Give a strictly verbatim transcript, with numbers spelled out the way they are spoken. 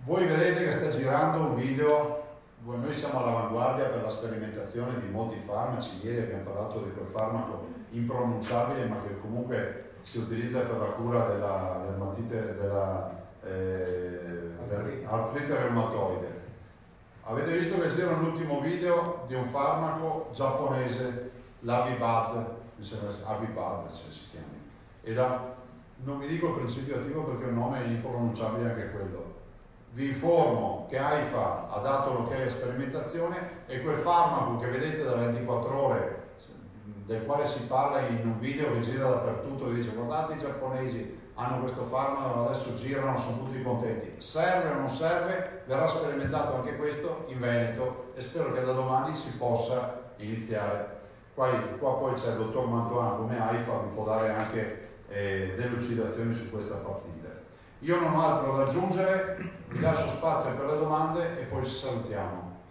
Voi vedete che sta girando un video, noi siamo all'avanguardia per la sperimentazione di molti farmaci. Ieri abbiamo parlato di quel farmaco impronunciabile ma che comunque si utilizza per la cura della, dell'artrite della, eh, dell'artrite reumatoide. Avete visto che c'era un ultimo video di un farmaco giapponese, l'Avibad, mi sembra Avibad se si chiama, e da, non vi dico il principio attivo perché è un nome impronunciabile anche quello. Vi informo che AIFA ha dato l'ok alla sperimentazione e quel farmaco che vedete da ventiquattro ore, del quale si parla in un video che gira dappertutto, che dice guardate i giapponesi hanno questo farmaco, adesso girano, sono tutti contenti. Serve o non serve? Verrà sperimentato anche questo in Veneto e spero che da domani si possa iniziare. Qua, qua poi c'è il dottor Mantoan come AIFA, vi può dare anche eh, delucidazioni su questa partita. Io non ho altro da aggiungere, vi lascio spazio per le domande e poi ci salutiamo.